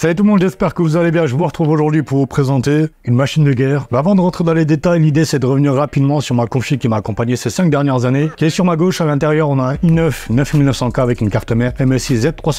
Salut tout le monde, j'espère que vous allez bien. Je vous retrouve aujourd'hui pour vous présenter une machine de guerre. Mais avant de rentrer dans les détails, l'idée c'est de revenir rapidement sur ma config qui m'a accompagné ces 5 dernières années. Qui est sur ma gauche, à l'intérieur, on a un i9 9900K avec une carte mère MSI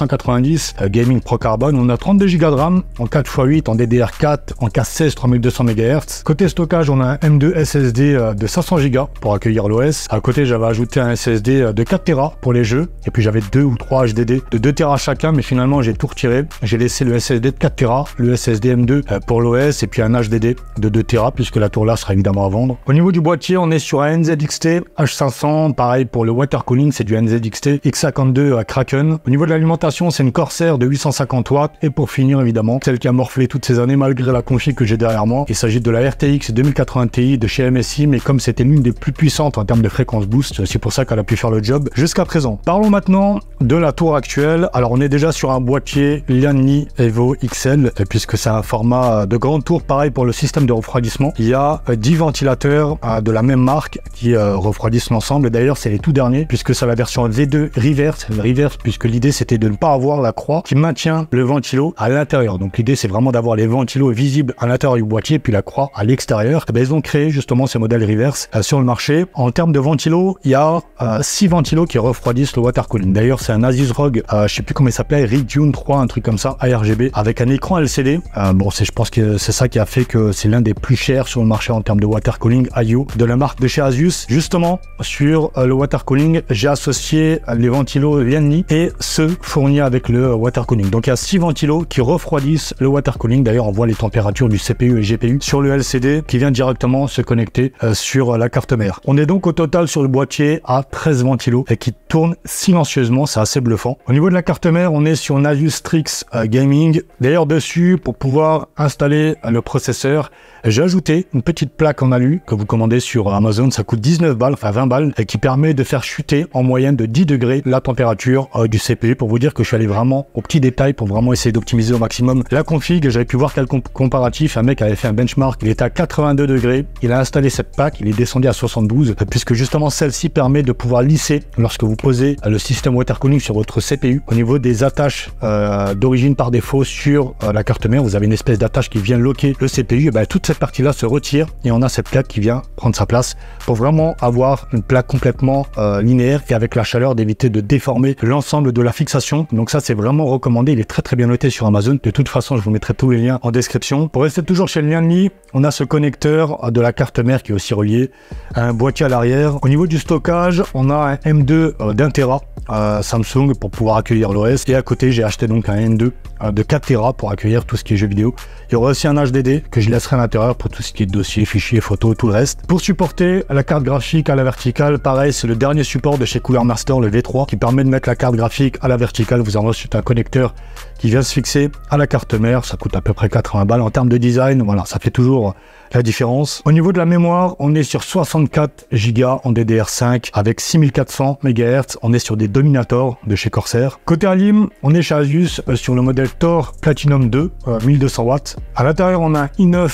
Z390 Gaming Pro Carbon. On a 32 Go de RAM en 4x8, en DDR4, en K16 3200 MHz. Côté stockage, on a un M2 SSD de 500 Go pour accueillir l'OS. À côté, j'avais ajouté un SSD de 4 Tera pour les jeux. Et puis j'avais 2 ou 3 HDD de 2 Tera chacun, mais finalement j'ai tout retiré. J'ai laissé le SSD de 4 Tera, le SSD M2 pour l'OS et puis un HDD de 2 Tera puisque la tour là sera évidemment à vendre. Au niveau du boîtier, on est sur un NZXT H500, pareil pour le water cooling, c'est du NZXT X52 à Kraken. Au niveau de l'alimentation, c'est une Corsair de 850 watts et pour finir évidemment, celle qui a morflé toutes ces années malgré la config que j'ai derrière moi. Il s'agit de la RTX 2080 Ti de chez MSI, mais comme c'était l'une des plus puissantes en termes de fréquence boost, c'est pour ça qu'elle a pu faire le job jusqu'à présent. Parlons maintenant de la tour actuelle. Alors on est déjà sur un boîtier Lian Evo XL puisque c'est un format de grande tour, pareil pour le système de refroidissement. Il y a 10 ventilateurs de la même marque qui refroidissent l'ensemble. D'ailleurs c'est les tout derniers puisque c'est la version V2 Reverse, puisque l'idée c'était de ne pas avoir la croix qui maintient le ventilo à l'intérieur. Donc l'idée c'est vraiment d'avoir les ventilos visibles à l'intérieur du boîtier puis la croix à l'extérieur. Ils ont créé justement ces modèles Reverse sur le marché. En termes de ventilos, il y a 6 ventilos qui refroidissent le water cooling. D'ailleurs c'est un Asus ROG, je sais plus comment il s'appelait, Redume 3, un truc comme ça, ARGB, avec un écran LCD. Bon, je pense que c'est ça qui a fait que c'est l'un des plus chers sur le marché en termes de water cooling IO de la marque de chez Asus. Justement, sur le water cooling, j'ai associé les ventilos Lian et ceux fournis avec le water cooling. Donc il y a 6 ventilos qui refroidissent le water cooling. D'ailleurs, on voit les températures du CPU et GPU sur le LCD qui vient directement se connecter sur la carte mère. On est donc au total sur le boîtier à 13 ventilos et qui tournent silencieusement, c'est assez bluffant. Au niveau de la carte mère, on est sur une Asus Strix Gaming. D'ailleurs, dessus, pour pouvoir installer le processeur, j'ai ajouté une petite plaque en alu que vous commandez sur Amazon. Ça coûte 19 balles, enfin 20 balles, et qui permet de faire chuter en moyenne de 10 degrés la température du CPU, pour vous dire que je suis allé vraiment au petit détail pour vraiment essayer d'optimiser au maximum la config. J'avais pu voir quelques comparatifs. Un mec avait fait un benchmark, il était à 82 degrés. Il a installé cette plaque, il est descendu à 72, puisque justement celle-ci permet de pouvoir lisser lorsque vous posez le système water cooling sur votre CPU. Au niveau des attaches d'origine par défaut sur la carte mère, vous avez une espèce d'attache qui vient loquer le CPU. Et bien, toute cette partie-là se retire et on a cette plaque qui vient prendre sa place pour vraiment avoir une plaque complètement linéaire et avec la chaleur d'éviter de déformer l'ensemble de la fixation. Donc ça, c'est vraiment recommandé. Il est très très bien noté sur Amazon. De toute façon, je vous mettrai tous les liens en description. Pour rester toujours chez Lian, on a ce connecteur de la carte mère qui est aussi relié à un boîtier à l'arrière. Au niveau du stockage, on a un M2 d'1 Tera Samsung pour pouvoir accueillir l'OS, et à côté j'ai acheté donc un N2 de 4 Tera pour accueillir tout ce qui est jeux vidéo. Il y aura aussi un HDD que je laisserai à l'intérieur pour tout ce qui est dossier, fichiers, photos, tout le reste. Pour supporter la carte graphique à la verticale, pareil, c'est le dernier support de chez Cooler Master, le V3, qui permet de mettre la carte graphique à la verticale. Vous avez ensuite un connecteur qui vient se fixer à la carte mère. Ça coûte à peu près 80 balles. En termes de design, voilà, ça fait toujours la différence. Au niveau de la mémoire, on est sur 64 Go en DDR5 avec 6400 MHz. On est sur des Dominator de chez Corsair. Côté alim, on est chez Asus sur le modèle Thor Platinum 2 1200 watts. À l'intérieur, on a un i9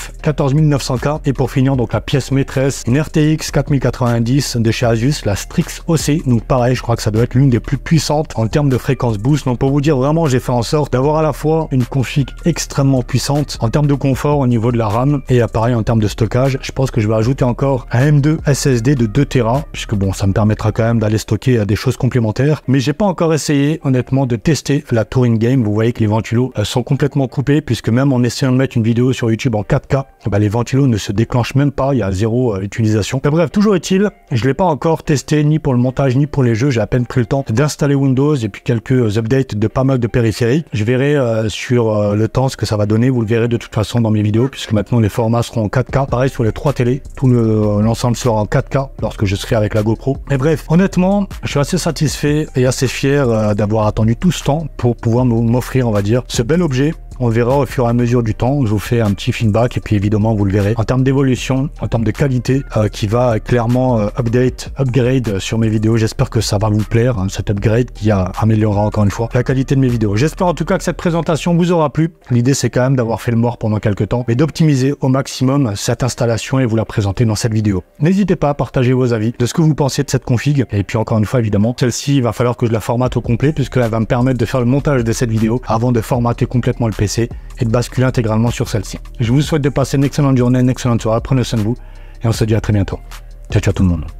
14900K et pour finir, donc la pièce maîtresse, une RTX 4090 de chez Asus, la Strix OC. Donc pareil, je crois que ça doit être l'une des plus puissantes en termes de fréquence boost. Donc pour vous dire vraiment, j'ai fait en sorte d'avoir à la fois une config extrêmement puissante en termes de confort au niveau de la RAM et pareil en termes de stockage. Je pense que je vais ajouter encore un M2 SSD de 2 Tera puisque bon, ça me permettra quand même d'aller stocker des choses complémentaires. Mais j'ai pas encore essayé honnêtement de tester la tour in-game. Vous voyez que les ventilos sont complètement coupés puisque même en essayant de mettre une vidéo sur YouTube en 4K, les ventilos ne se déclenchent même pas, il y a zéro utilisation. Mais bref, toujours est-il, je l'ai pas encore testé ni pour le montage ni pour les jeux. J'ai à peine pris le temps d'installer Windows et puis quelques updates de pas mal de périphériques. Je verrai sur le temps ce que ça va donner. Vous le verrez de toute façon dans mes vidéos puisque maintenant les formats seront en 4K. Pareil sur les 3 télés, tout l'ensemble sera en 4K lorsque je serai avec la GoPro. Mais bref, honnêtement, je suis assez satisfait et assez fier d'avoir attendu tout ce temps pour pouvoir m'offrir, on va dire, ce bel objet. On verra au fur et à mesure du temps. Je vous fais un petit feedback et puis évidemment vous le verrez en termes d'évolution, en termes de qualité qui va clairement upgrade sur mes vidéos. J'espère que ça va vous plaire, cet upgrade qui améliorera encore une fois la qualité de mes vidéos. J'espère en tout cas que cette présentation vous aura plu. L'idée c'est quand même d'avoir fait le mort pendant quelques temps mais d'optimiser au maximum cette installation et vous la présenter dans cette vidéo. N'hésitez pas à partager vos avis de ce que vous pensez de cette config et puis encore une fois évidemment celle-ci il va falloir que je la formate au complet puisque elle va me permettre de faire le montage de cette vidéo avant de formater complètement le PC PC et de basculer intégralement sur celle-ci. Je vous souhaite de passer une excellente journée, une excellente soirée, prenez soin de vous et on se dit à très bientôt. Ciao ciao tout le monde.